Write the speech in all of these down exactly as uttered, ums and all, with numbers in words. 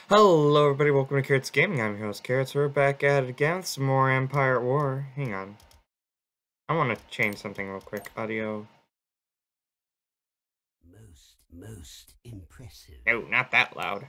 Hello everybody, welcome to Carrots Gaming. I'm your host Carrots. We're back at it again with some more Empire at War. Hang on. I want to change something real quick. Audio. Most, most impressive. No, not that loud.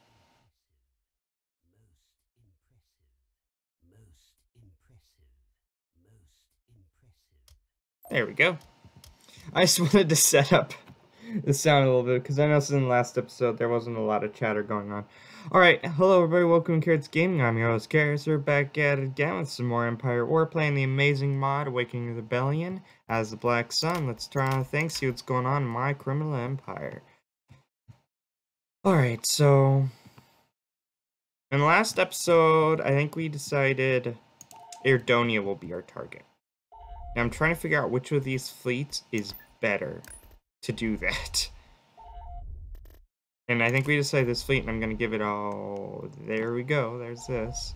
Most impressive. Most impressive. There we go. I just wanted to set up the sound a little bit because I noticed in the last episode there wasn't a lot of chatter going on. Alright, hello everybody, welcome to Carrots Gaming. I'm your host Carrots. We're back at it again with some more Empire at War, playing the amazing mod Awakening Rebellion as the Black Sun. Let's try on things, see what's going on in my criminal empire. Alright, so in the last episode, I think we decided Erdonia will be our target. Now I'm trying to figure out which of these fleets is better to do that. And I think we decided this fleet, and I'm going to give it all... There we go, there's this.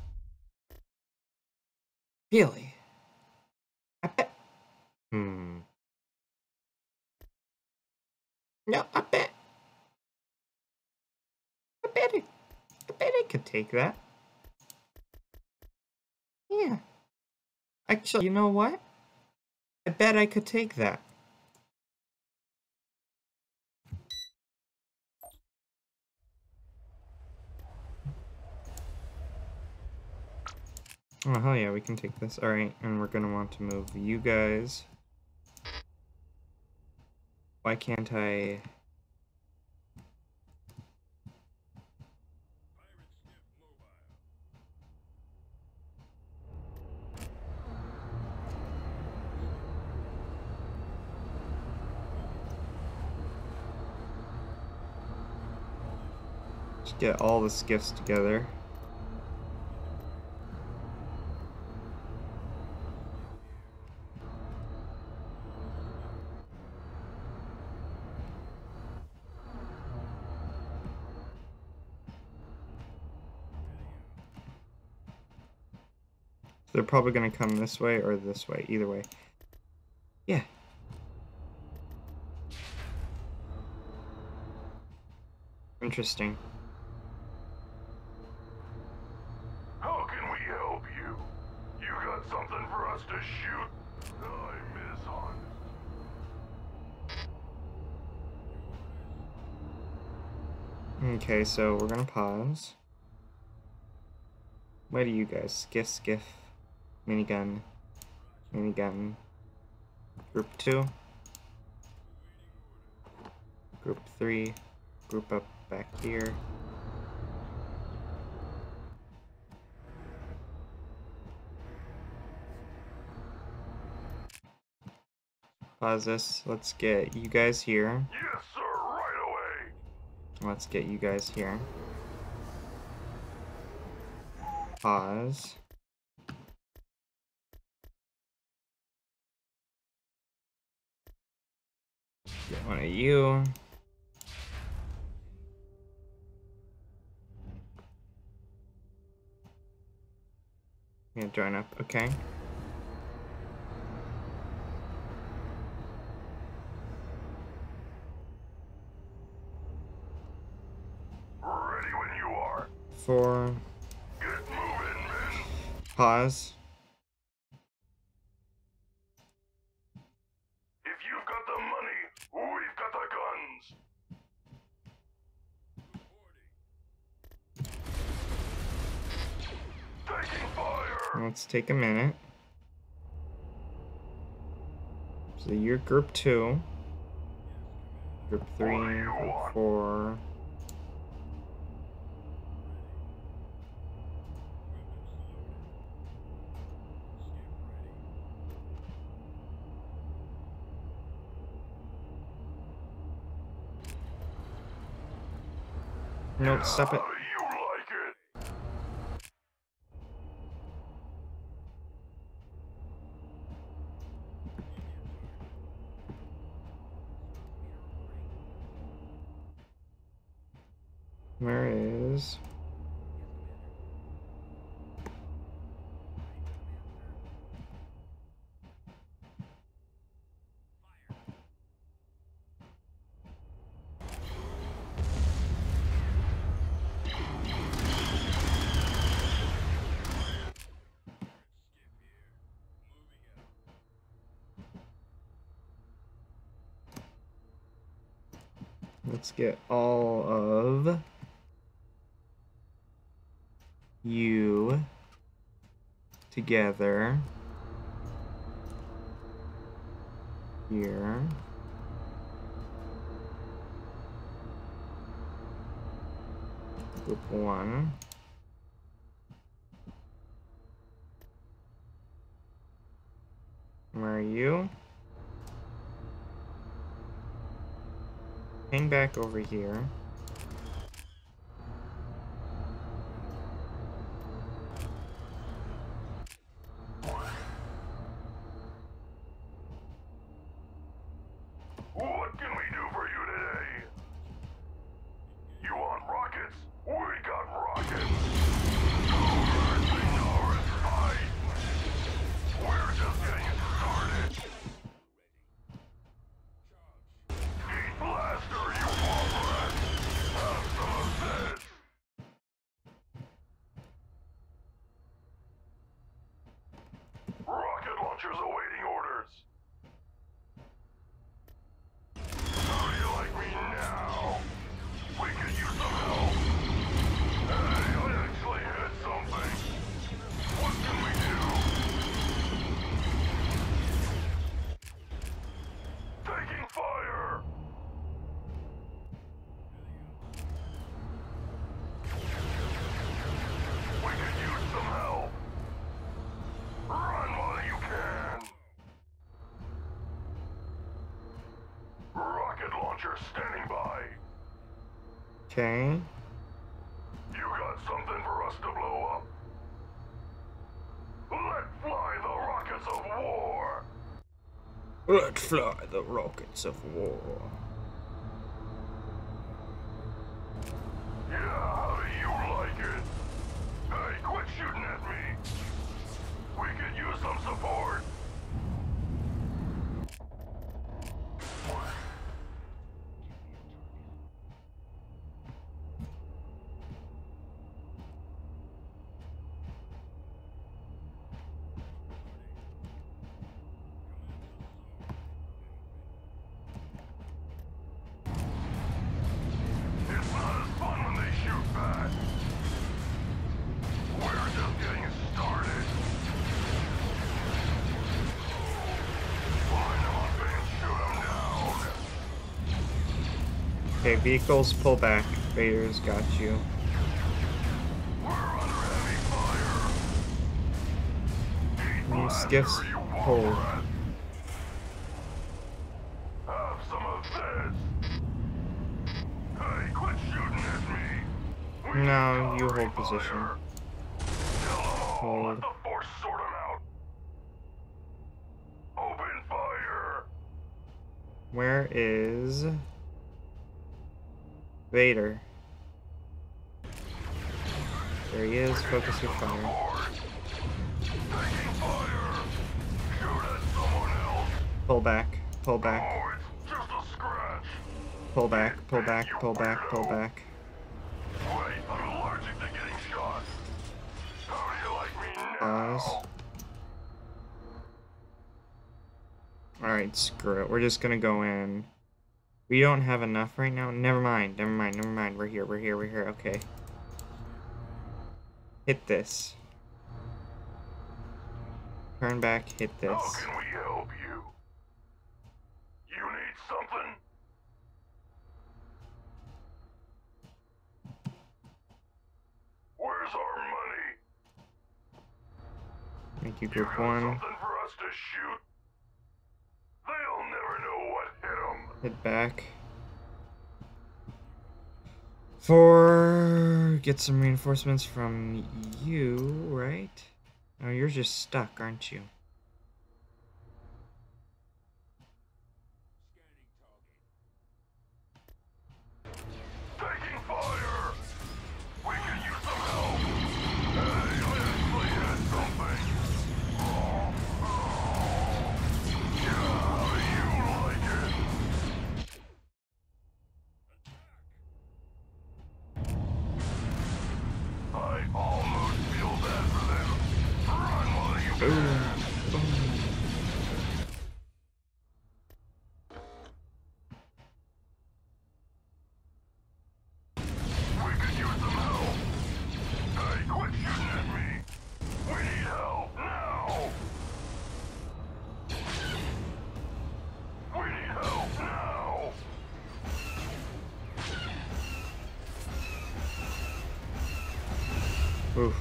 Really? I bet... Hmm. No, I bet... I bet it... I bet I could take that. Yeah. Actually, you know what? I bet I could take that. Oh, hell yeah, we can take this. Alright, and we're gonna want to move you guys. Why can't I... Just get all the skiffs together. They're probably going to come this way or this way, either way. Yeah. Interesting. How can we help you? You got something for us to shoot? I miss Hunt. Okay, so we're going to pause. Where do you guys? Skiff, skiff. Minigun. Minigun. Group two. Group three. Group up back here. Pause this. Let's get you guys here. Yes, sir, right away. Let's get you guys here. Pause. Get one of you. Yeah, join up. Okay. Ready when you are. Four. Get moving, men. Pause. If you've got the money, we've got the guns. Taking fire. Let's take a minute. So you're group two. Group three, group four. Nope, stop it. How you like it? Where is... Let's get all of you together here. Group one. Where are you? Hang back over here. What can we do for you today? You want rockets? We got rockets. North and North fight. We're just getting started. Heat blaster, you walrus. Have some of this. Rocket launchers awaiting orders. How do you like me now? We could use some help. Hey, I actually hit something. What can we do? Taking fire! We could use some help. Run while you can. Rocket launcher standing by. Okay. You got something for us to blow up? Let fly the rockets of war! Let's fly the rockets of war. Yeah, how do you like it? Hey, quit shooting at me! We could use some support! It's not as fun when they shoot back. We're just getting started. Line them up and shoot them down. Okay, vehicles pull back. Vader's got you. We're under heavy fire. Heat New blaster, skiffs you hold. walrus. Have some of this. Hey, quit shooting at me. We No, need you cover hold position. fire. Kill 'em all. Hold. Let the force sort 'em out. Open fire. Where is Vader? There he is. Focus your fire. Board. Taking fire. Shoot at someone else. Pull back. Pull back. Oh, it's just a scratch. Pull back. Pull back. Pull back. Pull back. Wait, I'm allergic to getting shot. How do you like me now? Pause. Alright, screw it. We're just gonna go in. We don't have enough right now. Never mind. Never mind. Never mind. We're here. We're here. We're here. Okay. Hit this. Turn back. Hit How this. can we help you? You need something? Where's our money? Thank you, You group got one. something for us to shoot? They'll never know what hit 'em. Hit back. For get some reinforcements from you, right? Oh, you're just stuck, aren't you? Taking fire! We can use some help! Hey, I actually had something! Oh, oh. Yeah, you like it! I almost feel bad for them. Run while you Boom. can! Boom. need help now! We need help now! Oof.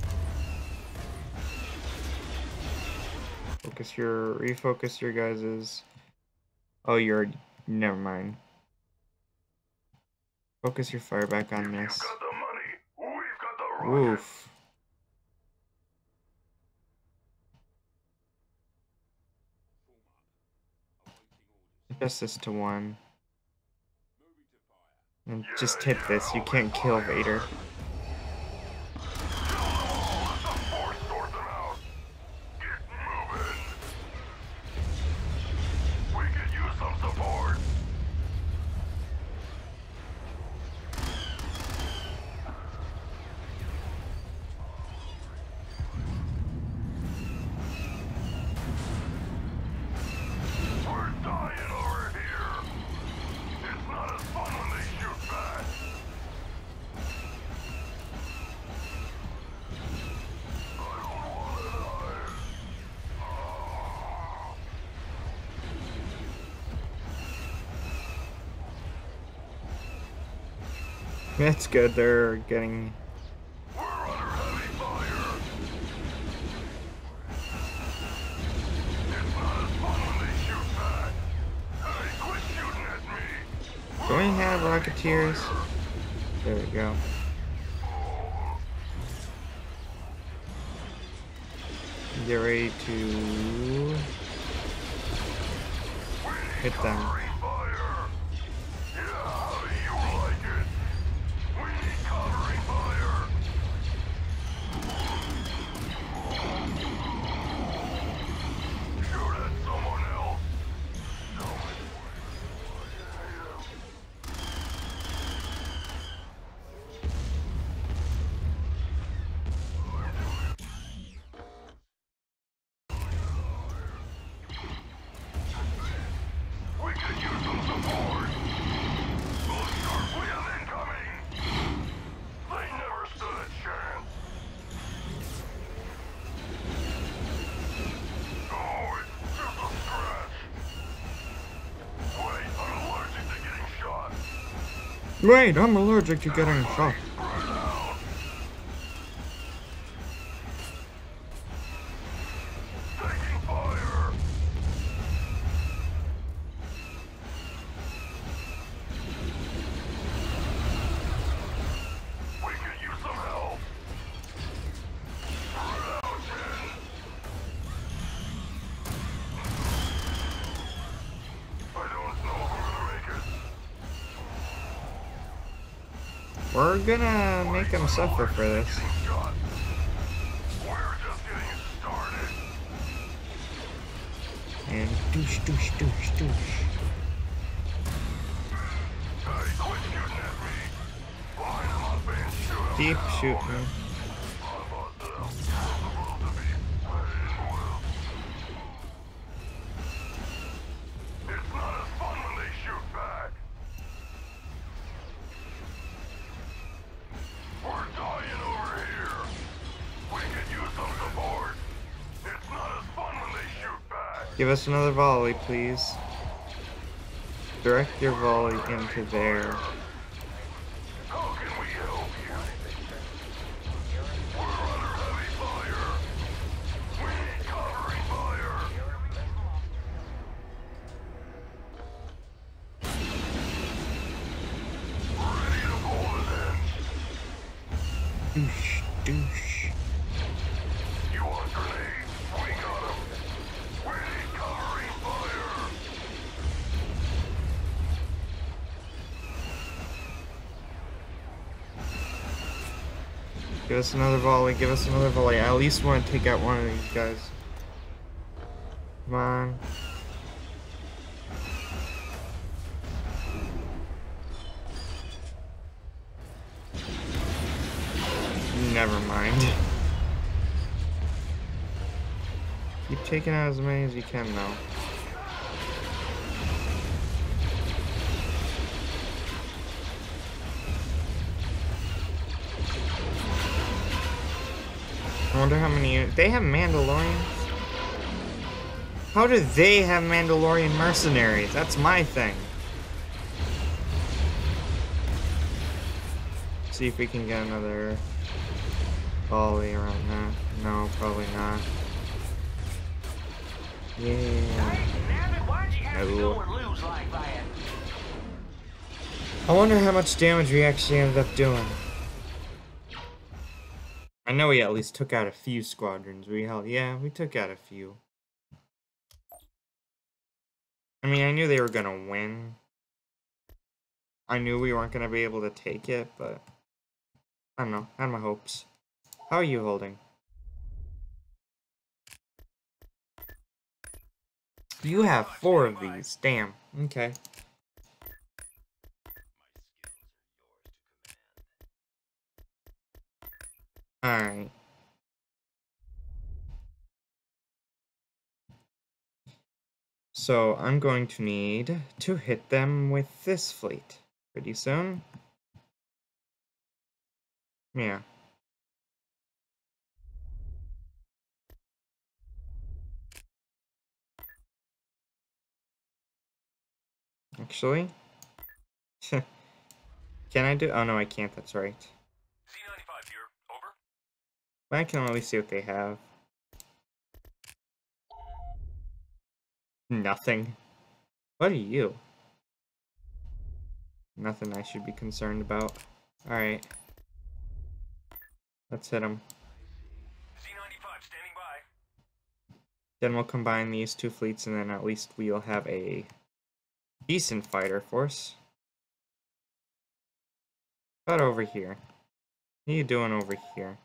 Focus your, refocus your guys's. Oh, you're, never mind. Focus your fire back on this. Got the money. We've got the rockets. Oof. Adjust this to one. And just hit this. You can't kill Vader. Or sort them out. Get moving. We could use some support. We're dying over here. It's not as fun when they shoot back. I don't want to die. That's good. They're getting. We're under heavy fire. It's not as fun when they shoot back. Hey, quit shooting at me. Do we have Rocketeers? There we go. Get ready to hit them. Covering fire. Yeah, you like it. We need covering fire. Shoot at someone else. We could use some support. Those sharply have incoming. They never stood a chance. Oh, it's just a scratch. Wait, I'm allergic to getting shot. Wait, I'm allergic to getting shot. Spread out. Taking fire. We could use some help. Spread out, Jen. I don't know if we're gonna make it. We're gonna make them suffer for this. Shot. We're just getting started. And douche, douche, douche, douche. Hey, quit shooting at me. Line them up and shoot 'em Keep down. shooting. How about that? Possible to be playing well. It's not as fun when they shoot back. We're dying over here. We could use some support. It's not as fun when they shoot back. Give us another volley, please. Direct your volley into there. How can we help you? We're under heavy fire. We need covering fire. Ready to pull it in. Douche, douche. You want grenades? We got 'em. We need covering fire. Give us another volley, give us another volley. I at least want to take out one of these guys. Come on. Never mind. Keep taking out as many as you can now. I wonder how many... They have Mandalorians? How do they have Mandalorian mercenaries? That's my thing. See if we can get another volley around that. No, probably not. Yeah. No. I wonder how much damage we actually ended up doing. I know we at least took out a few squadrons. We held, yeah, we took out a few. I mean, I knew they were gonna win. I knew we weren't gonna be able to take it, but I don't know. I had my hopes. How are you holding? You have four of these. Damn. Okay. Alright. So I'm going to need to hit them with this fleet pretty soon. Yeah. Actually. Can I do? Oh no, I can't. That's right. Z ninety-five here. Over. But I can at least see what they have. Nothing. What are you? Nothing I should be concerned about. Alright. Let's hit them. Z ninety-five standing by. Then we'll combine these two fleets and then at least we'll have a decent fighter force. About over here. What are you doing over here?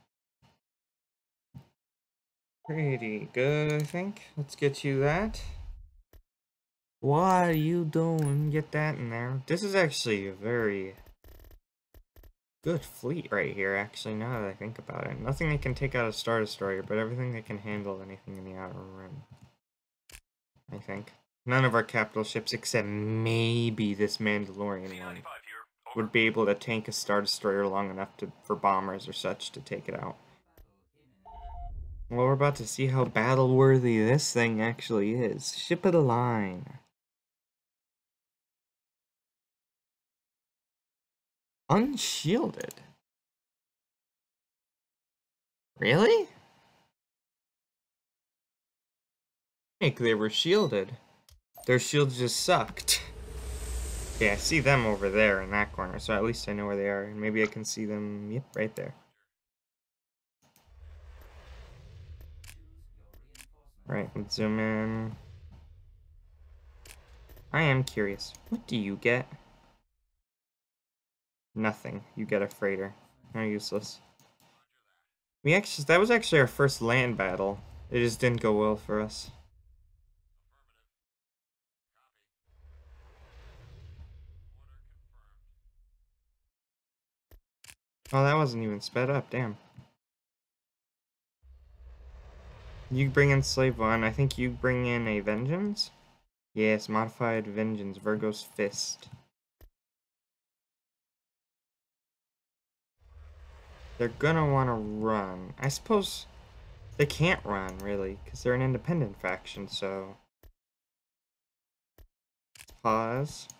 Pretty good, I think. Let's get you that. What are you doing? Get that in there. This is actually a very good fleet right here, actually, now that I think about it. Nothing that can take out a Star Destroyer, but everything that can handle anything in the Outer Rim. I think. None of our capital ships, except maybe this Mandalorian one, would be able to tank a Star Destroyer long enough to, for bombers or such to take it out. Well, we're about to see how battle-worthy this thing actually is. Ship of the line. Unshielded? Really? I think they were shielded. Their shields just sucked. Yeah, I see them over there in that corner, so at least I know where they are. And maybe I can see them, yep, right there. Right, let's zoom in. I am curious. What do you get? Nothing. You get a freighter. They're useless. We actually, that was actually our first land battle. It just didn't go well for us. Oh, that wasn't even sped up, damn. You bring in Slave One. I think you bring in a Vengeance? Yes, modified Vengeance, Virgo's Fist. They're gonna want to run. I suppose they can't run, really, because they're an independent faction, so... Let's pause.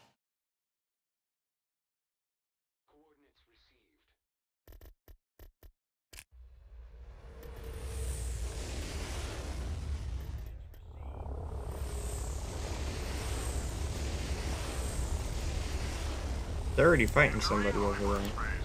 They're already fighting somebody over there.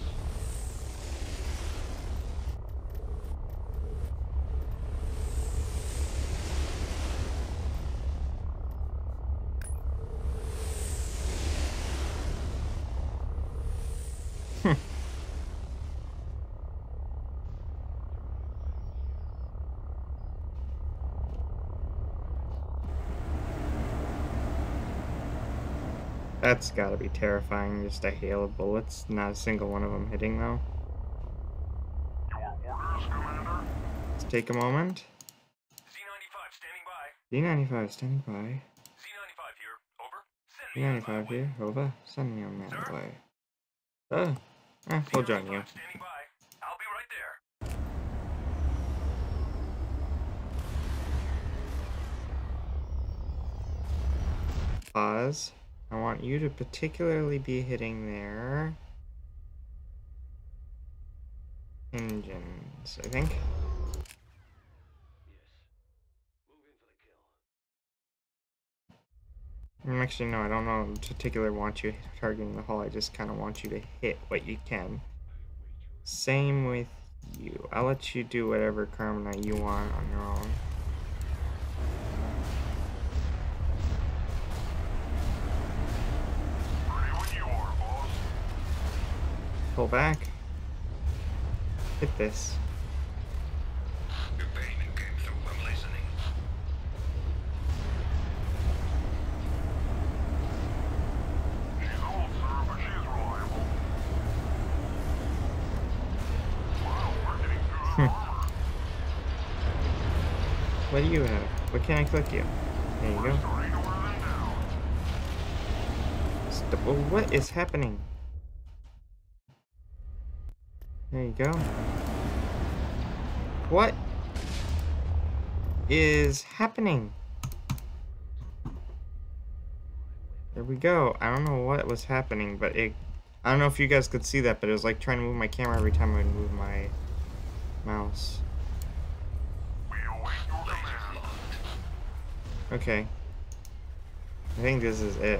That's gotta be terrifying, just a hail of bullets. Not a single one of them hitting, though. Your orders, Commander? Let's take a moment. Z ninety-five standing by. D ninety-five standing by. Z ninety-five here. Over. Send D me on my ninety-five way. here, over. Send me on that Sir? way. Uh, eh, we'll join you. Standing by. I'll be right there. pause. I want you to particularly be hitting their engines, I think. Mm, Actually, no, I don't know in particular want you targeting the hull. I just kind of want you to hit what you can. Same with you. I'll let you do whatever Carmina you want on your own. Ready when you are, boss. Pull back. Hit this. Your payment came through. I'm listening. She's old, sir, but she's reliable. Wow, we're getting through the armor. What do you have? What can I click you? There you go. Starting to wear them down. Stop. Oh, what is happening? There you go. What is happening? There we go. I don't know what was happening, but it... I don't know if you guys could see that, but it was like trying to move my camera every time I would move my mouse. We await your command. Okay. I think this is it.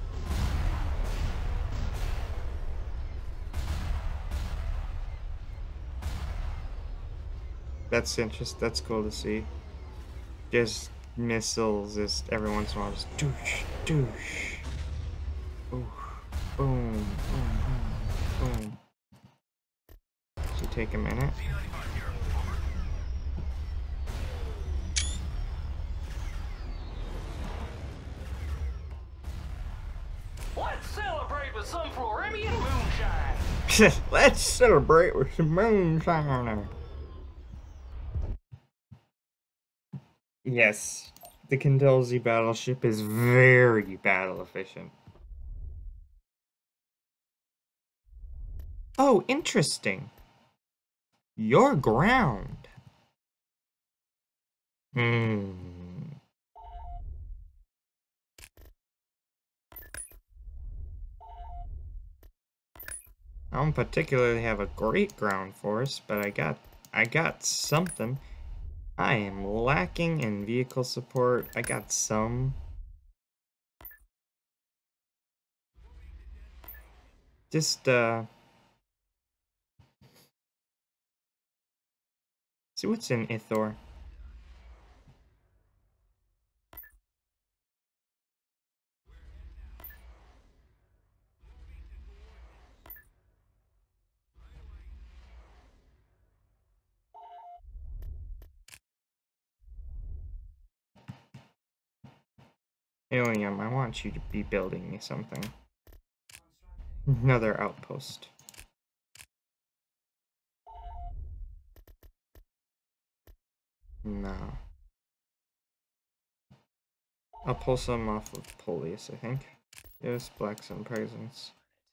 That's interesting. That's cool to see. Just missiles, just every once in a while, just douche, douche. Ooh, boom, boom, boom, boom. Should take a minute. Let's celebrate with some Floremian moonshine. Let's celebrate with some moonshine. Yes, the Kendalzi battleship is very battle efficient. Oh, interesting. Your ground. Hmm. I don't particularly have a great ground force, but I got I got something. I am lacking in vehicle support. I got some. Just uh see what's in Ithor. Ilium, I want you to be building me something. Another outpost. No. I'll pull some off of Polius, I think. Yes, Black Sun presence.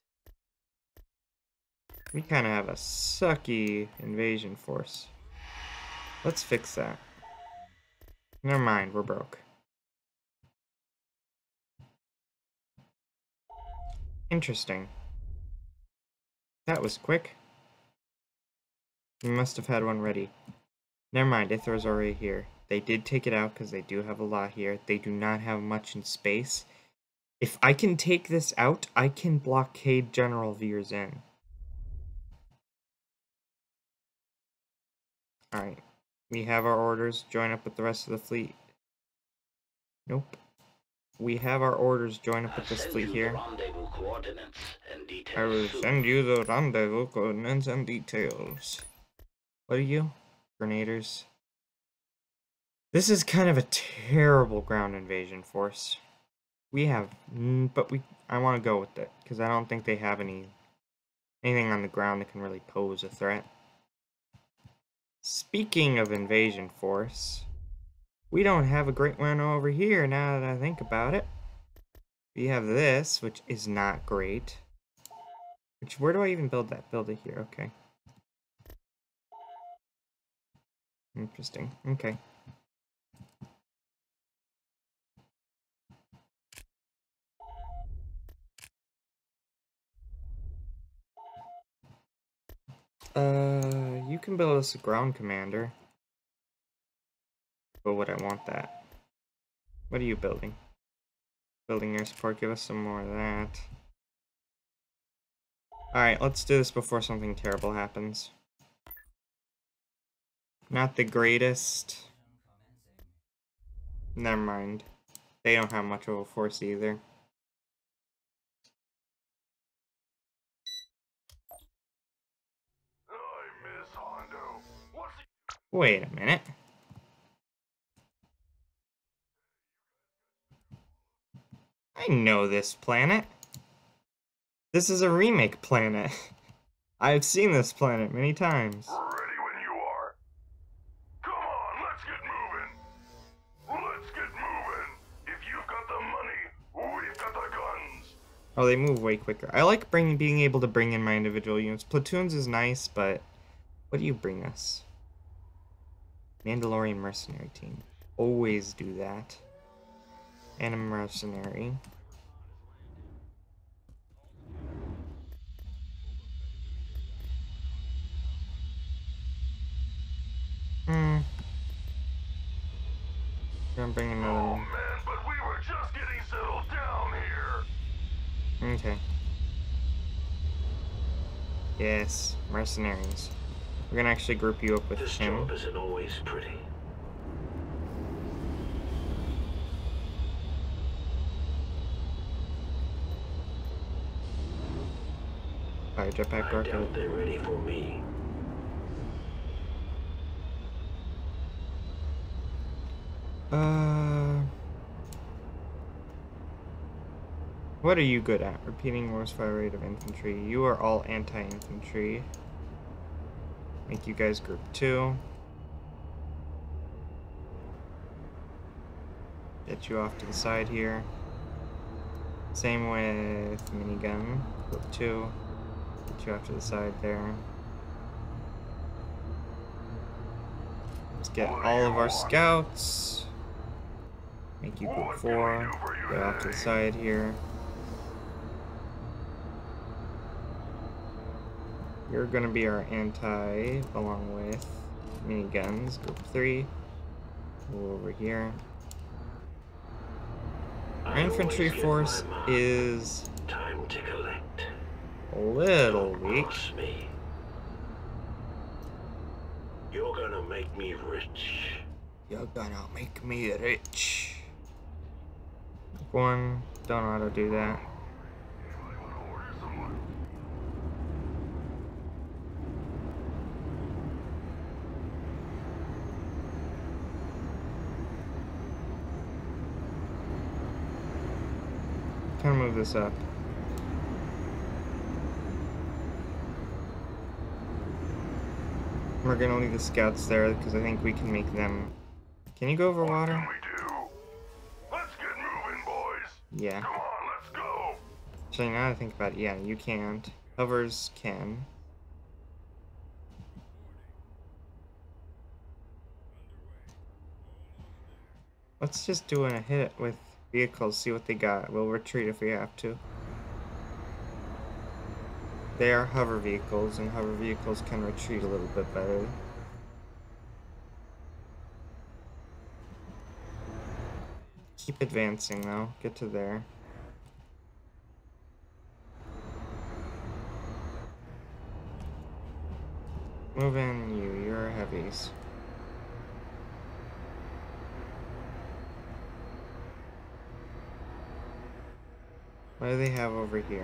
We kind of have a sucky invasion force. Let's fix that. Never mind, we're broke. Interesting. That was quick. We must have had one ready. Never mind, Ithor's already here. They did take it out because they do have a lot here. They do not have much in space. If I can take this out, I can blockade General Veers in. Alright. We have our orders. Join up with the rest of the fleet. Nope. We have our orders. Join up with this fleet here. Rendezvous coordinates and I details will soon. send you the rendezvous coordinates and details. What are you? Grenaders. This is kind of a terrible ground invasion force. We have, but we. I want to go with it because I don't think they have any anything on the ground that can really pose a threat. Speaking of invasion force, we don't have a great one over here now that I think about it. We have this, which is not great. Which, where do I even build that? Build it here, okay. Interesting, okay. Uh, you can build us a ground commander. But would I want that? What are you building? Building air support, give us some more of that. Alright, let's do this before something terrible happens. Not the greatest. Never mind. They don't have much of a force either. I miss Hondo. What's he? Wait a minute. I know this planet. This is a remake planet. I've seen this planet many times. Ready when you are. Come on, let's get moving. Let's get moving. If you've got the money, we've got the guns. Oh, they move way quicker. I like bring, being able to bring in my individual units. Platoons is nice, but what do you bring us? Mandalorian mercenary team. Always do that. And a mercenary. Hmm. Gonna bring another Oh one. man, but we were just getting settled down here. Okay. Yes, mercenaries. We're gonna actually group you up with This him. job isn't always pretty. Alright, jetpack I rocket. doubt they're ready for me. Uh, what are you good at? Repeating most fire rate of infantry. You are all anti-infantry. Make you guys group two. Get you off to the side here. Same with minigun. Group two. Get you off to the side there. Let's get all of our scouts. Make you group four. Get off to the side here. You're gonna be our anti, along with miniguns. Group three. Go over here. Our I infantry always get force my mark. is Time to collect. a little Don't weak. cross me. You're gonna make me rich. You're gonna make me rich. One, don't auto do that. Kind of move this up. We're gonna leave the scouts there because I think we can make them. Can you go over What water? can we do? Let's get moving, boys. Yeah. Come on, let's go. Actually, now that I think about it, yeah, you can't. Hovers can. Let's just do a hit with vehicles, see what they got. We'll retreat if we have to. They are hover vehicles, and hover vehicles can retreat a little bit better. Keep advancing though. Get to there. Move in, you. You're heavies. What do they have over here?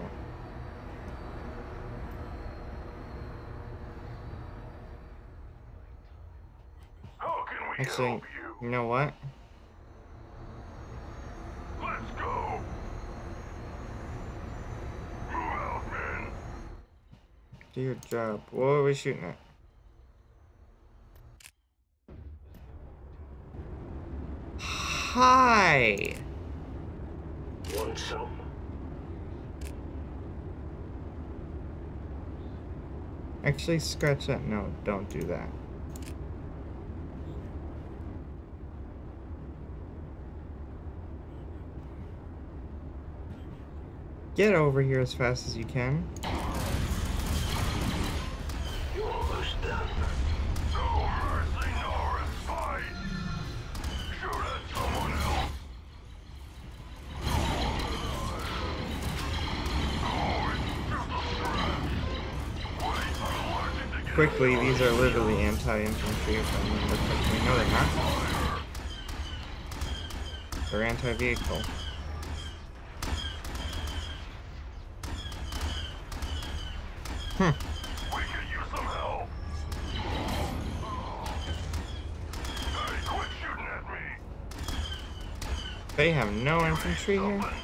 How can we Actually, help you? you know what? Let's go. Move out, men. Do your job. What are we shooting at? Hi! Want some? Actually, scratch that. No, don't do that. Get over here as fast as you can. You're done. No mercy nor respite. Shoot at someone else. Oh, it's just a scratch. Wait for the legend to get Quickly, these are literally anti-infantry if I remember correctly. No, they're not. fire. They're anti-vehicle. Hmm. We could use some help. Hey, quit shooting at me. They have no infantry here? Something.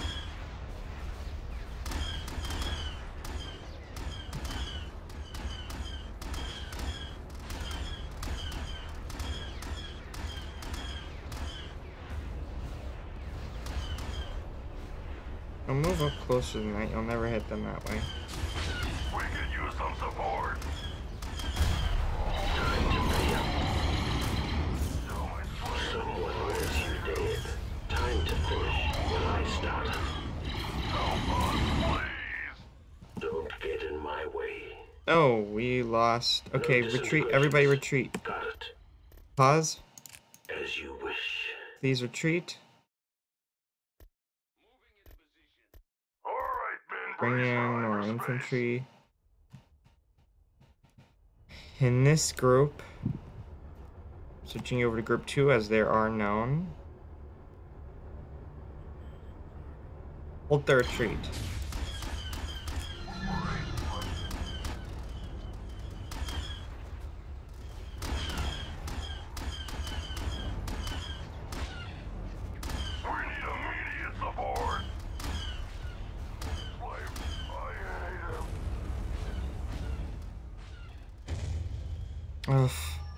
I'll move up closer than that. You'll never hit them that way. We could use some support. Time to pay up. So much fire. Someone wants you dead. Time to finish when I start. Help us, please. Don't get in my way. Oh, we lost. Okay, retreat. Everybody retreat. Got it. Pause. As you wish. Please retreat. All right, Ben. Bring brace in for more hyperspace. infantry. In this group, switching over to group two as there are known. Hold the retreat. We need immediate support. Slave, I hate him. Ugh.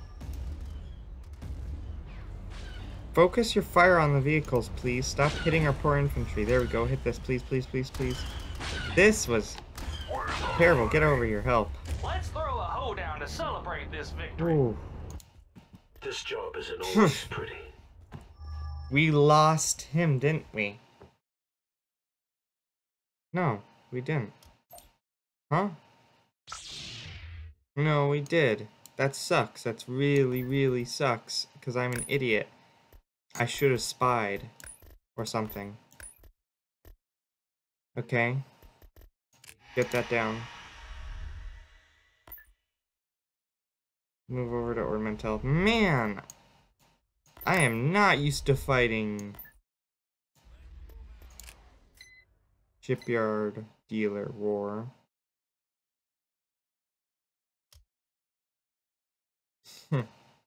Focus your fire on the vehicles, please. Stop hitting our poor infantry. There we go. Hit this, please, please, please, please. This was Where's the terrible. Get over here. Help. Let's throw a hoedown to celebrate this victory. Ooh. This job isn't always pretty. We lost him, didn't we? No, we didn't. Huh? No, we did. That sucks. That's really, really sucks. Because I'm an idiot. I should have spied. Or something. Okay. Get that down. Move over to Ornamental. Man! I am not used to fighting Shipyard Dealer War. Hmm.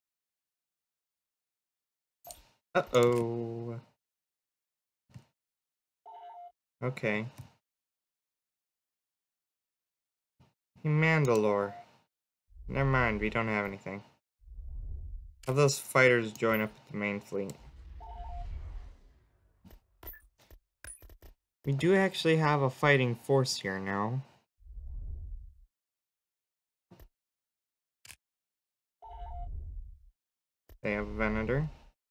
Uh-oh. Okay. Mandalore. Never mind, we don't have anything. Have those fighters join up with the main fleet. We do actually have a fighting force here now. They have a Venator.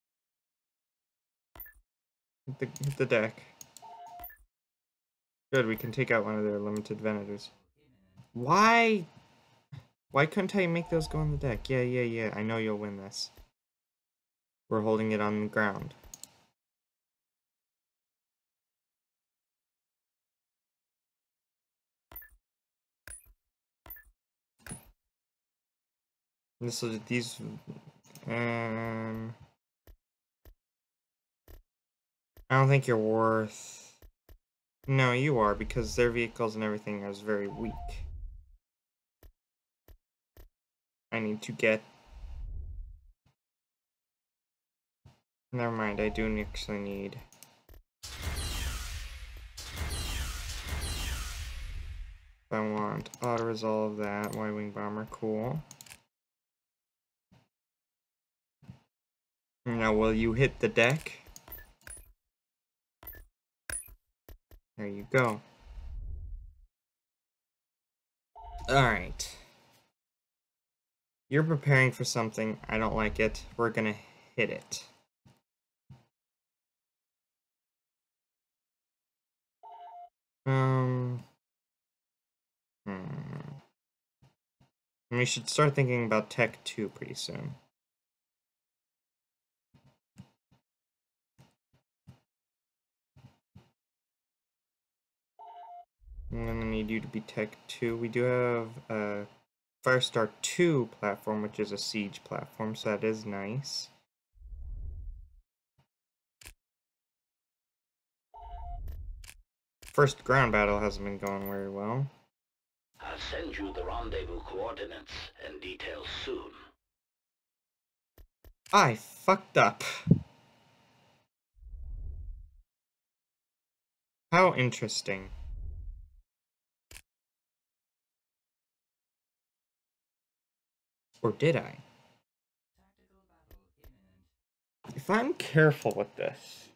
Hit the, hit the deck. Good, we can take out one of their limited Venators. Why? Why couldn't I make those go on the deck? Yeah, yeah, yeah. I know you'll win this. We're holding it on the ground. This will these um I don't think you're worth. No, you are, because their vehicles and everything is very weak. I need to get. Never mind, I do actually need. I want auto resolve that. Y-wing bomber, cool. Now, will you hit the deck? There you go. Alright. You're preparing for something. I don't like it. We're gonna hit it. Um. Hmm. And we should start thinking about Tech two pretty soon. I'm gonna need you to be Tech two. We do have a Firestar two platform, which is a siege platform, so that is nice. First ground battle hasn't been going very well. I'll send you the rendezvous coordinates and details soon. I fucked up. How interesting. Or did I? If I'm careful with this,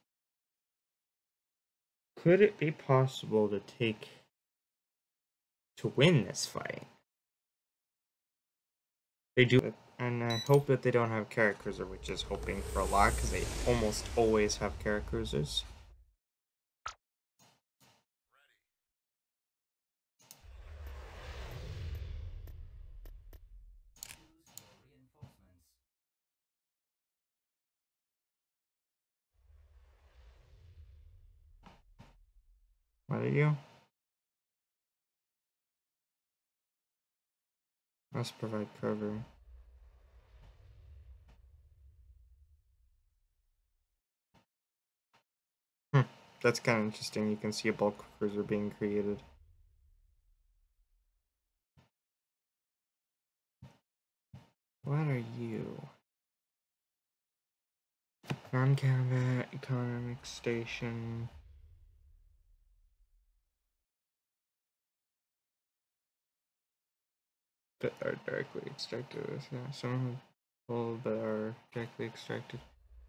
could it be possible to take to win this fight? They do, and I hope that they don't have Carrot Cruiser, which is hoping for a lot because they almost always have Carrot Cruisers. What are you? Must provide cover. Hmm, that's kind of interesting. You can see a bulk cruiser being created. What are you? Non-combat economic station. That are directly extracted. Yeah, some people that are directly extracted.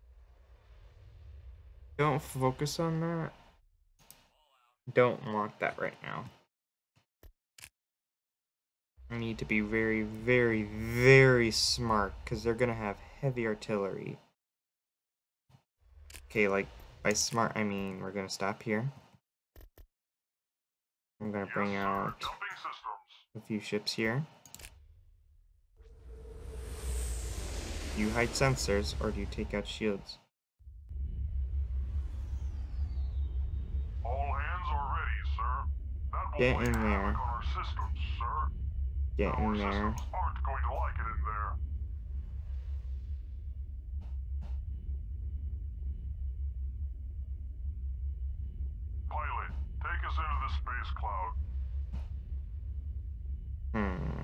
Don't focus on that. Don't want that right now. I need to be very, very, very smart because they're gonna have heavy artillery. Okay, like by smart I mean we're gonna stop here. I'm gonna bring out a few ships here. Do you hide sensors or do you take out shields? All hands are ready, sir. That will Get play in havoc there. on our systems, sir. Get Our in there. systems aren't going to like it in there. Pilot, take us into the space cloud. Hmm.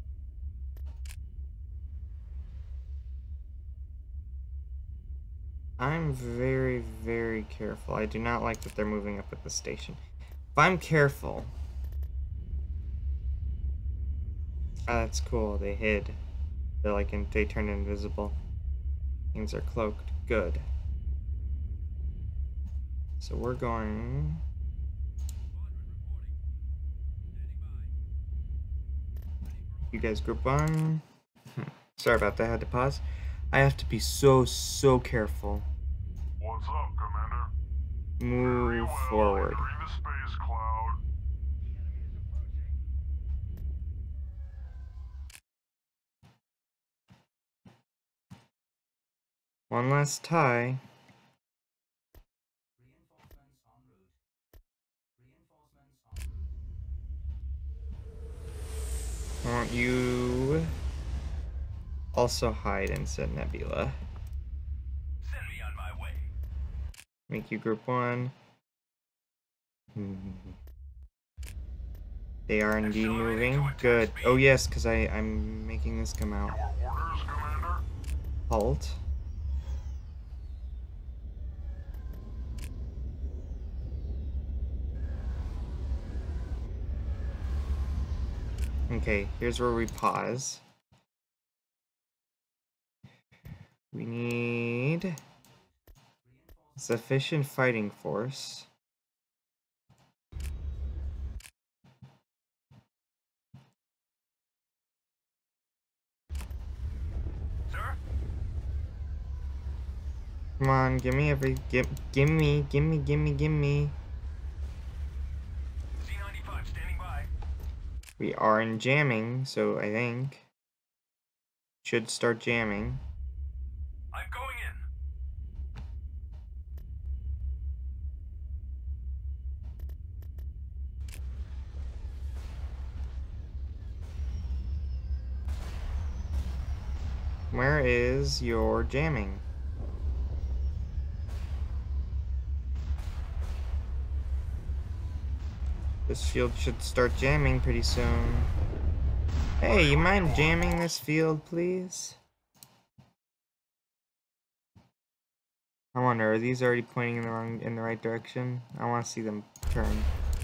I'm very, very careful. I do not like that they're moving up at the station. If I'm careful... Ah, that's cool. They hid. They're like, in, they turned invisible. Things are cloaked. Good. So we're going... You guys group one. Sorry about that, I had to pause. I have to be so, so careful. What's up, Commander? Move Very well, forward. entering the space cloud. One last tie. I want you also hide and set Nebula. Send me on my way. Make you group one. They are indeed moving. Good. Oh yes, because I I'm making this come out. Your orders, Commander? Halt. Okay, here's where we pause. We need sufficient fighting force. Sir? Come on, give me every give give me, give me, give me, give me. C ninety-five standing by. We are in jamming, so I think. should start jamming. I'm going in. Where is your jamming? This field should start jamming pretty soon. Hey, you mind jamming this field, please? I wonder, are these already pointing in the wrong, in the right direction? I want to see them turn.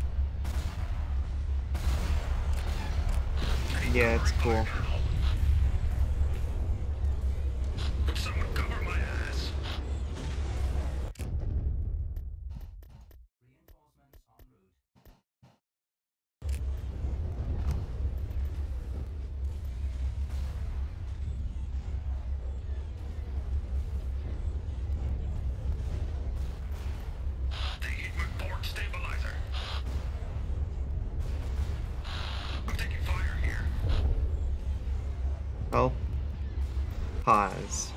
Yeah, it's cool. Someone cover my ass. They hit my port stabilizer. I'm taking fire here. Help. Pause.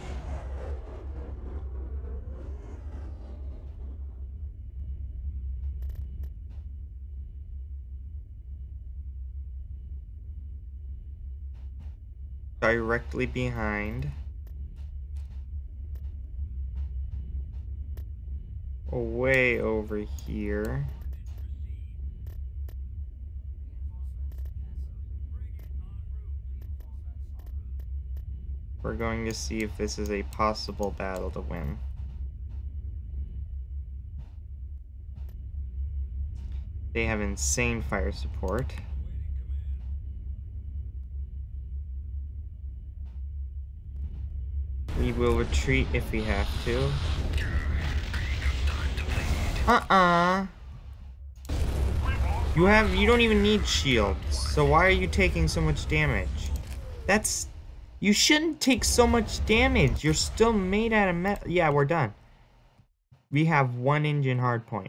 Directly behind. Way over here. We're going to see if this is a possible battle to win. They have insane fire support. We will retreat if we have to. Uh-uh. You have, you don't even need shields, so why are you taking so much damage? That's, you shouldn't take so much damage. You're still made out of metal. Yeah, we're done. We have one engine hardpoint.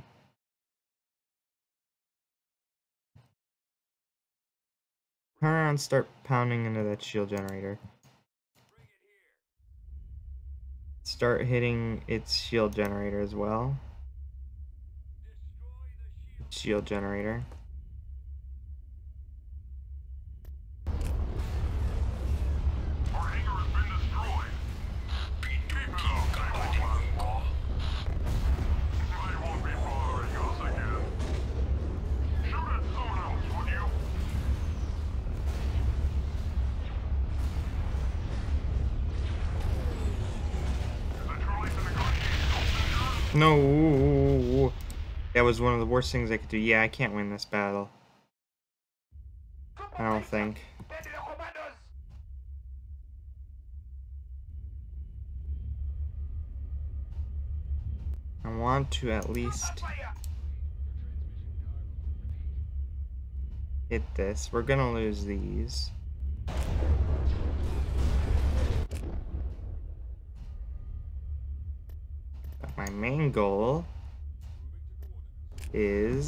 Turn around, start pounding into that shield generator. Start hitting its shield generator as well. Shield generator. Our hangar has been destroyed. Keep it up. They won't be bothering us again. Shoot at someone else, would you? Is it too late to negotiate? No. That was one of the worst things I could do. Yeah, I can't win this battle. I don't think. I want to at least hit this. We're gonna lose these. But my main goal is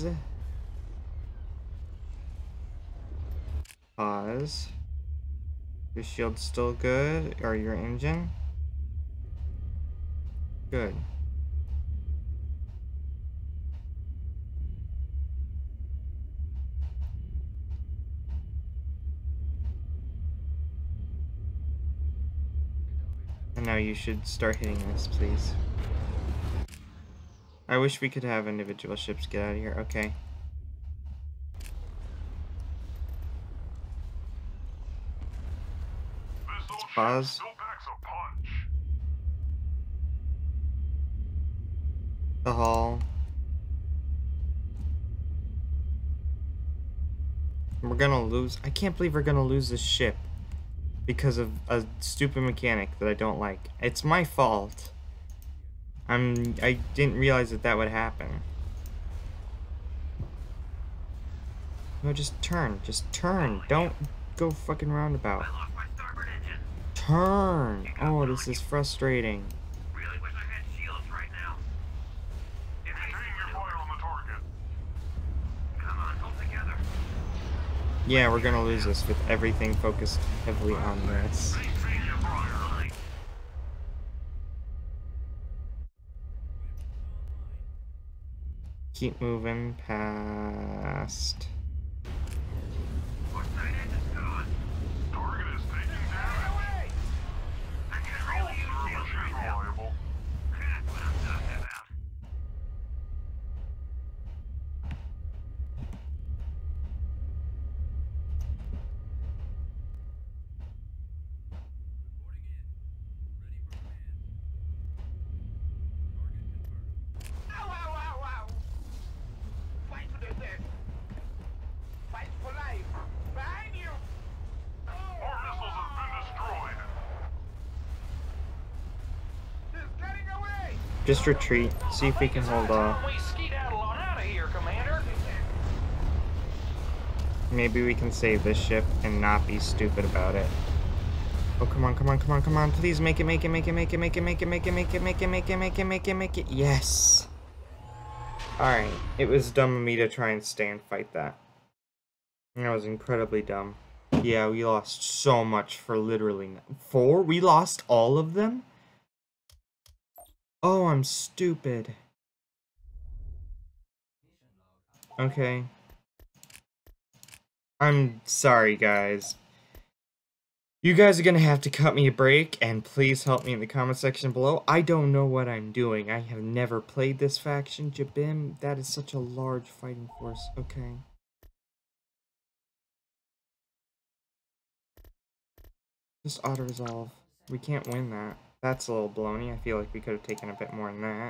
pause. Your shield's still good, or your engine? Good. And now you should start hitting this, please. I wish we could have individual ships get out of here. Okay. This old Pause. ship still packs a punch. The hull. We're gonna lose. I can't believe we're gonna lose this ship because of a stupid mechanic that I don't like. It's my fault. I'm, I didn't realize that that would happen. No, just turn. Just turn. Don't go fucking roundabout. Turn. Oh, this is frustrating. Really wish I had shields right now. If Taking your fire on the target. Come on, hold together. Yeah, we're gonna lose this with everything focused heavily on this. Maintain your Keep moving past. Target is taking damage. Machine reliable. Ow, ow, ow, ow! Fight to the death! Fight for life! Behind you! Our missiles have been destroyed. He's getting away! Just retreat. See if we can hold off. We skedaddle on out of here, Commander. Maybe we can save this ship and not be stupid about it. Oh, come on, come on, come on, come on. Please make it, make it, make it, make it, make it, make it, make it, make it, make it, make it, make it, make it, make it. Yes! Alright. It was dumb of me to try and stay and fight that. That was incredibly dumb. Yeah, we lost so much for literally... Four? We lost all of them? Oh, I'm stupid. Okay. I'm sorry, guys. You guys are gonna have to cut me a break, and please help me in the comment section below. I don't know what I'm doing. I have never played this faction. Jabim, that is such a large fighting force. Okay. Just auto-resolve. We can't win that. That's a little baloney. I feel like we could have taken a bit more than that.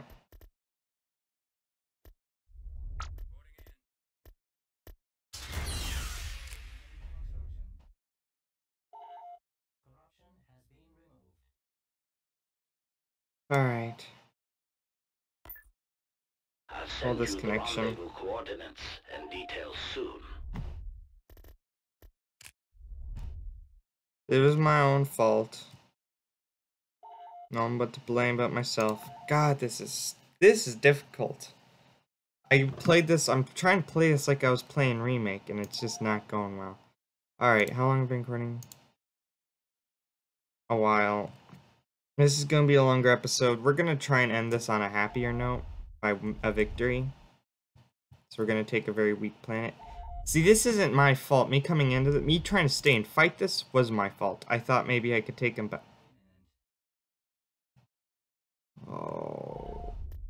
Alright. I'll All send this you the connection. rendezvous coordinates and details soon. It was my own fault. No one but to blame but myself. God, this is this is difficult. I played this, I'm trying to play this like I was playing Remake, and it's just not going well. Alright, how long have I been recording? A while. This is going to be a longer episode. We're going to try and end this on a happier note by a victory. So we're going to take a very weak planet. See, this isn't my fault. Me coming into it, me trying to stay and fight this was my fault. I thought maybe I could take him back. Oh.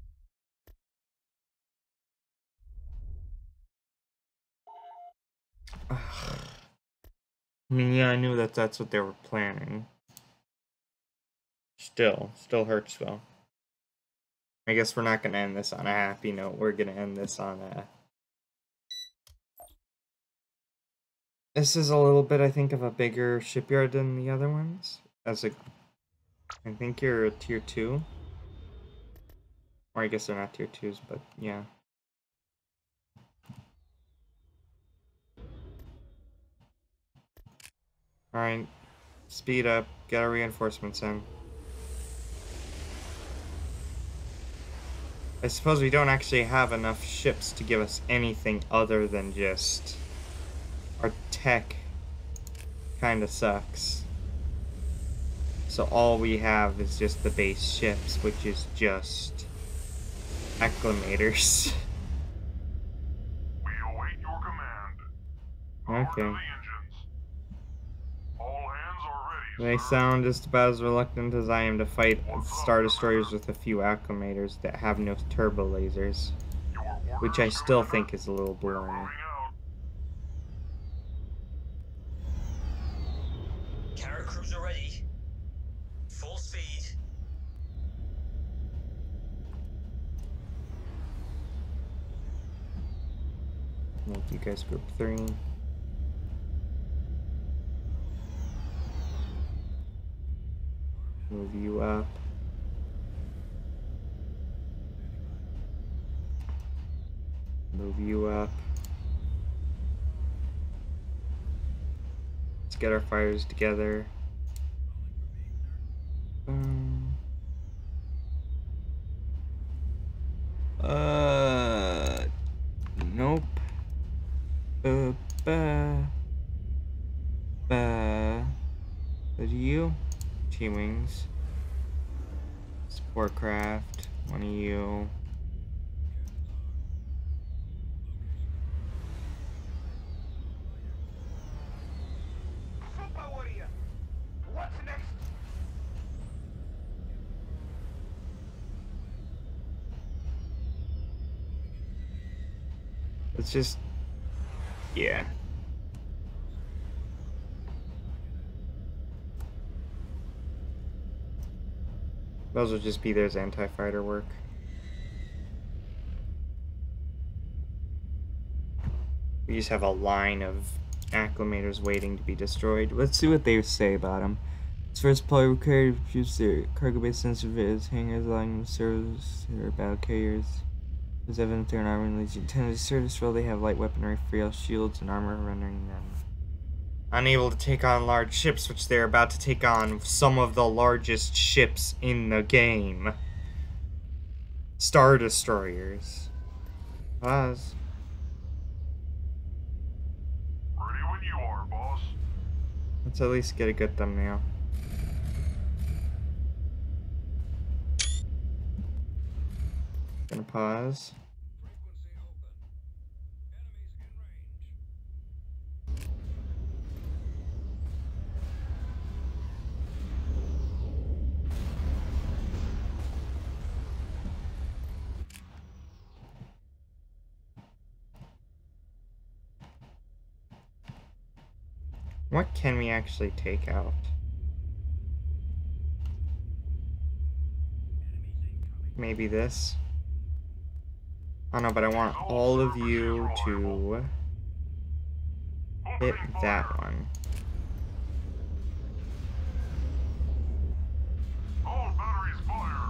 Ugh. I mean, yeah, I knew that that's what they were planning. Still, still hurts though. I guess we're not gonna end this on a happy note. We're gonna end this on a... This is a little bit, I think, of a bigger shipyard than the other ones. As a... I think you're a tier two. Or I guess they're not tier twos, but yeah. Alright. Speed up. Get our reinforcements in. I suppose we don't actually have enough ships to give us anything other than just... Our tech kinda sucks. So all we have is just the base ships, which is just... acclimators. We await your command. Power to Okay. the engines. All hands are ready, They sir. sound just about as reluctant as I am to fight Star Destroyers with a few acclimators that have no turbo lasers. Your Which I orders, still Commander. think is a little baloney. Moving out. Carrier cruiser ready. Full speed. Make you guys group three. Move you up. Move you up. Let's get our fires together. Um, uh, nope. Uh, ba, ba. What are you? T-Wings. Support craft. One of you. Let's just... yeah. Those will just be their anti-fighter work. We just have a line of acclimators waiting to be destroyed. Let's see what they say about them. Its first deploy required to produce their cargo-based sensor vids, hangars, allowing them to serve as their battle carriers. As evident they're an armor legion tendency service role, they have light weaponry, frail shields, and armor rendering them unable to take on large ships, which they're about to take on some of the largest ships in the game. Star Destroyers. Pause. Ready when you are, boss. Let's at least get a good thumbnail. Gonna pause. What can we actually take out? Maybe this? Oh no, but I want all of you to hit that one. All batteries fire.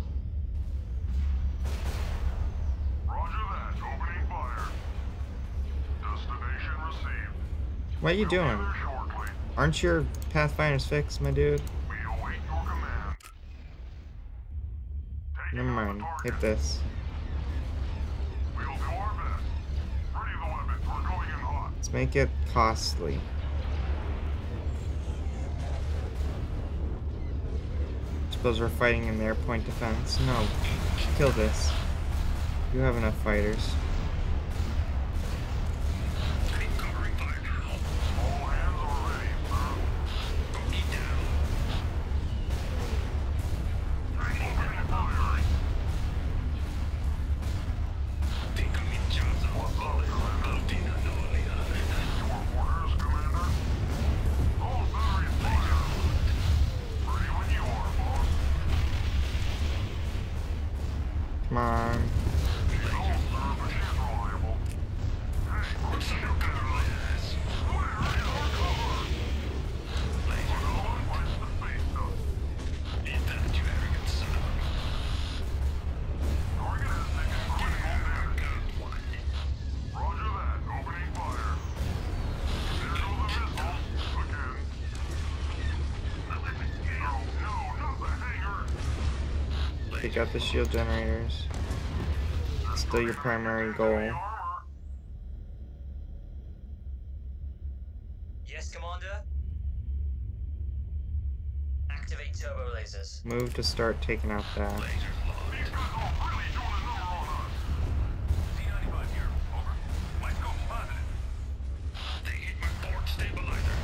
Roger that. Opening fire. Destination received. What are you doing? There shortly. Aren't your Pathfinders fixed, my dude? We await your command. Taking Never out the mind. target. Hit this. We'll do our best. Ready the weapons. We're going in hot. Let's make it costly. Suppose we're fighting in their point defense. No. Kill this. You have enough fighters. All hands are ready, sir. Opening fire. Your orders, Commander. All batteries fire. Ready when you are, boss. Come on. No, sir, but she's reliable. Hey, let's shoot that ass. Where is our cover? Another one bites the face dust. Target has taken critical damage. Roger that. Opening fire. There go the missiles. Again. No, no, not the hangar. Take out the shield generators. Still your primary goal. Armor. Yes, Commander? Activate turbo lasers. Move to start taking out that. These guys are really doing a number on us. C ninety-five here. Over. Let's go positive. They hit my port stabilizer.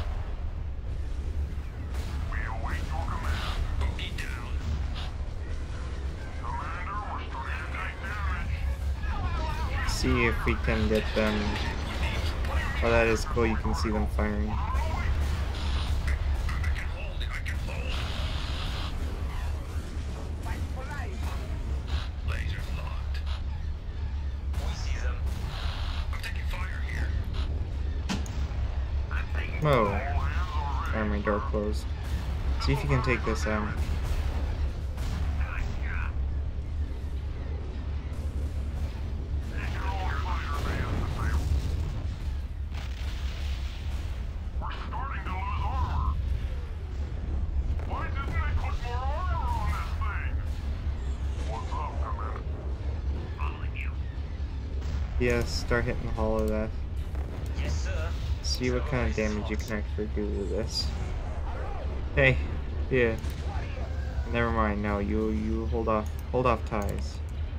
We await your command. Boogie down. Commander, we're starting to take damage. See if we can get them. Oh, that is cool. You can see them firing. I can hold it. I can hold. Fight for life. Lasers locked. We see them. I'm taking fire here. I'm taking Whoa. all hands are ready. Armory door closed. See if you can take this out. We're starting to lose armor. Why didn't they put more armor on this thing? What's up, Commander? Following you. Yeah, start hitting the hull of that. Yes, sir. See what kind of damage you can actually do to this. Hey, yeah. Never mind. No, you you hold off. Hold off ties.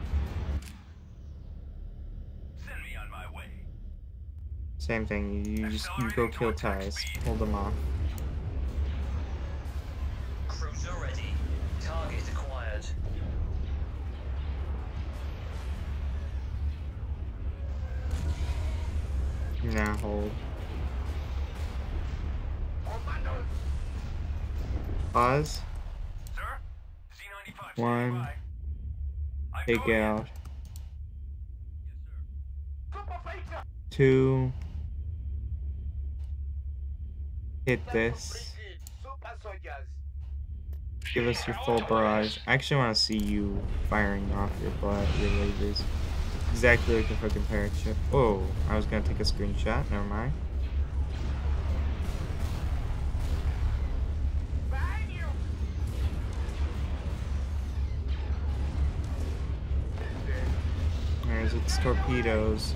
Send me on my way. Same thing. You, you just you go kill ties. Hold them off. Cruiser ready. Target acquired. not hold. Commander, Pause. Sir? Z ninety-five. One. standing by. I'm Take going in. out. super fighter. Two. Hit this. Super soldiers. Give us your full barrage. I actually want to see you firing off your blood, your lasers. Exactly like a fucking parachute. Oh, I was gonna take a screenshot. Never mind. Behind you. There's its torpedoes.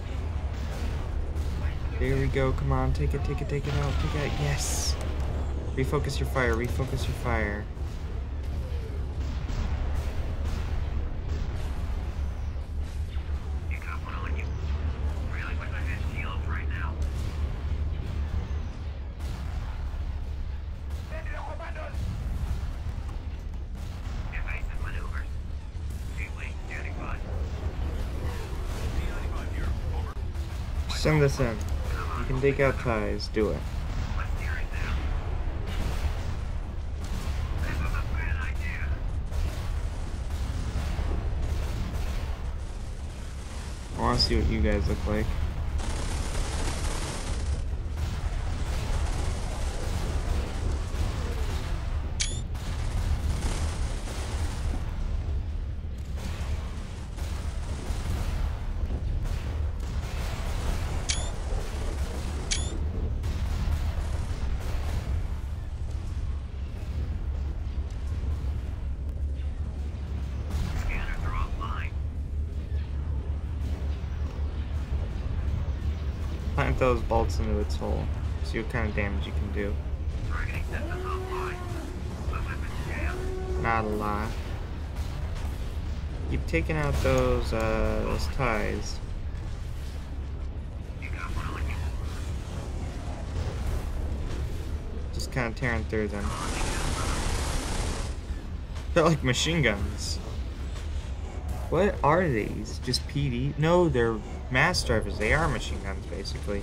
Here we go. Come on, take it, take it, take it out, take it out. Yes. Refocus your fire. Refocus your fire. You got one on you. Really wish I had shields right now. Send the commandos. Evasive maneuvers. Gateway standing by. Z ninety-five here. Over. Send this in. You can take out ties. Do it. Let's tear it down. This is a bad idea. I want to see what you guys look like. Scanners are offline. Plant those bolts into its hole. See what kind of damage you can do. Targeting systems offline. The weapons jammed. Not a lot. Keep taking out those uh those ties. You got one on you. Just kind of tearing through them. They're like machine guns. What are these? Just P D? No, they're mass drivers. They are machine guns, basically.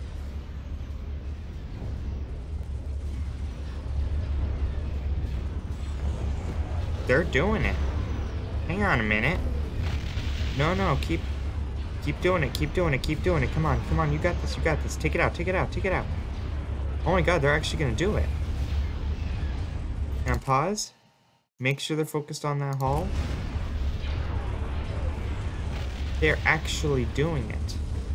They're doing it. Hang on a minute. No, no, keep keep doing it, keep doing it, keep doing it. Come on, come on, you got this, you got this. Take it out, take it out, take it out. Oh my god, they're actually gonna do it. And pause. Make sure they're focused on that hull. They're actually doing it.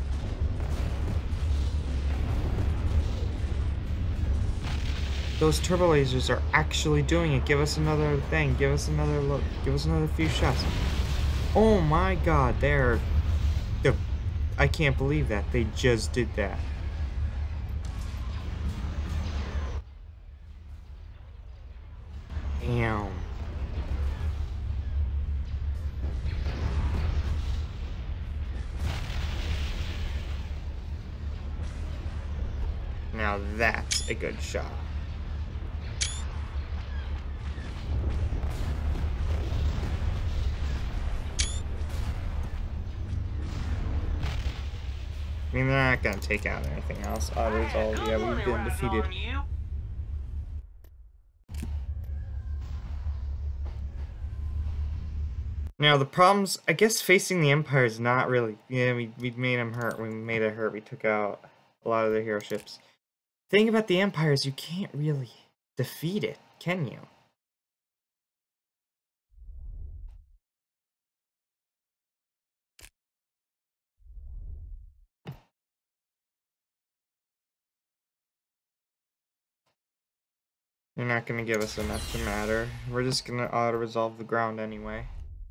Those turbo lasers are actually doing it. Give us another thing. Give us another look. Give us another few shots. Oh my god, they're... they're I can't believe that. They just did that. Damn. Now that's a good shot. I mean, they're not gonna take out anything else. Auto resolve. Yeah, we've been defeated. Now the problems, I guess, facing the Empire is not really. Yeah, we we made them hurt. We made it hurt. We took out a lot of their hero ships. The thing about the Empire is you can't really defeat it, can you? You're not gonna give us enough to matter. We're just gonna auto-resolve the ground anyway.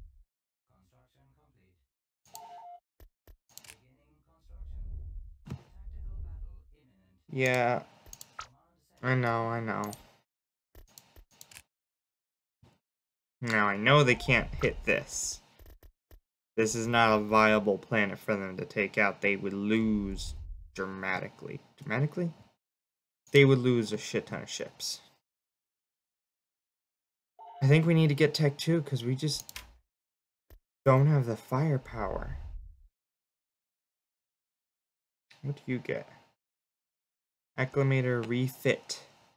Yeah, I know, I know. Now I know they can't hit this. This is not a viable planet for them to take out. They would lose dramatically. Dramatically? They would lose a shit ton of ships. I think we need to get Tech two because we just don't have the firepower. What do you get? Acclimator refit.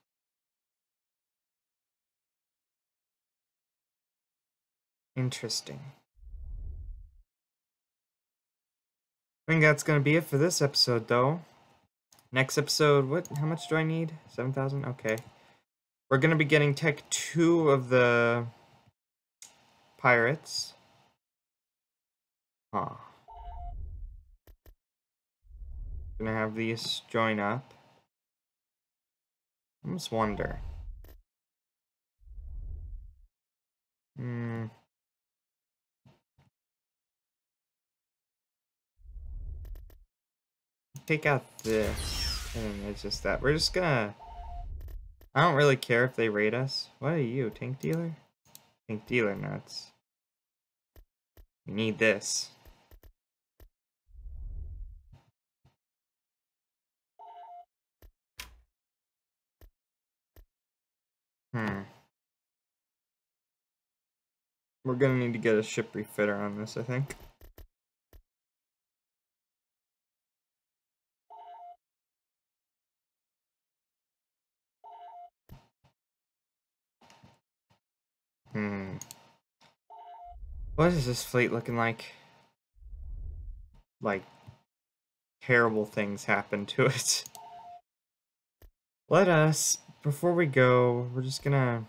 Interesting. I think that's gonna be it for this episode, though. Next episode, what? How much do I need? seven thousand? Okay. We're gonna be getting Tech two of the pirates. Huh. Gonna have these join up. I almost wonder. Hmm. Take out this, and it's just that. We're just gonna... I don't really care if they raid us. What are you, tank dealer? Tank dealer nuts. We need this. Hmm. We're gonna need to get a ship refitter on this, I think. Hmm. What is this fleet looking like? Like, terrible things happen to it. Let us, before we go, we're just gonna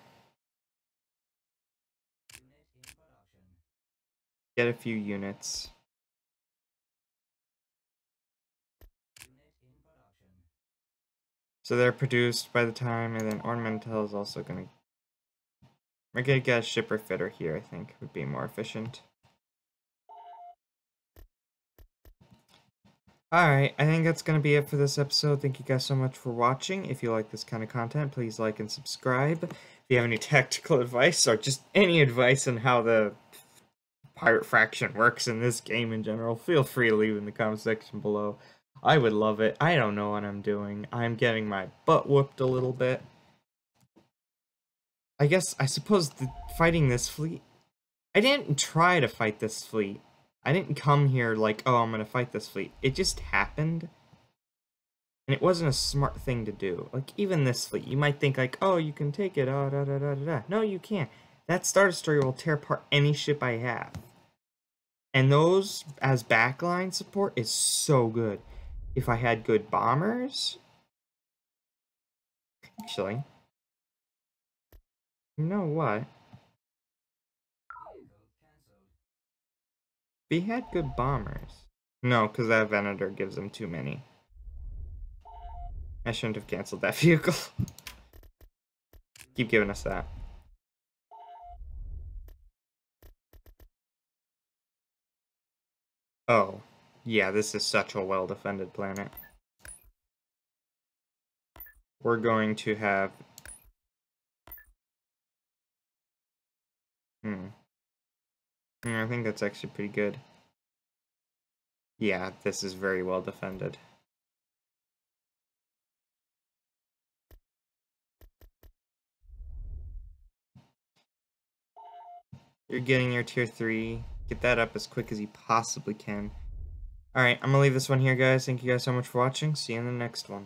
get a few units. So they're produced by the time, and then Ornamental is also gonna... We're gonna get a ship refitter here, I think, would be more efficient. Alright, I think that's going to be it for this episode. Thank you guys so much for watching. If you like this kind of content, please like and subscribe. If you have any tactical advice or just any advice on how the pirate faction works in this game in general, feel free to leave in the comment section below. I would love it. I don't know what I'm doing. I'm getting my butt whooped a little bit. I guess, I suppose the, fighting this fleet... I didn't try to fight this fleet. I didn't come here like, oh, I'm gonna fight this fleet. It just happened. And it wasn't a smart thing to do. Like, even this fleet, you might think like, oh, you can take it, oh, da da da da da. No, you can't. That Star Destroyer will tear apart any ship I have. And those, as backline support, is so good. If I had good bombers... Actually... You know what? If he had good bombers... No, because that Venator gives him too many. I shouldn't have canceled that vehicle. Keep giving us that. Oh. Yeah, this is such a well-defended planet. We're going to have... Hmm. Yeah, I think that's actually pretty good. Yeah, this is very well defended. You're getting your tier three. Get that up as quick as you possibly can. Alright, I'm gonna leave this one here, guys. Thank you guys so much for watching. See you in the next one.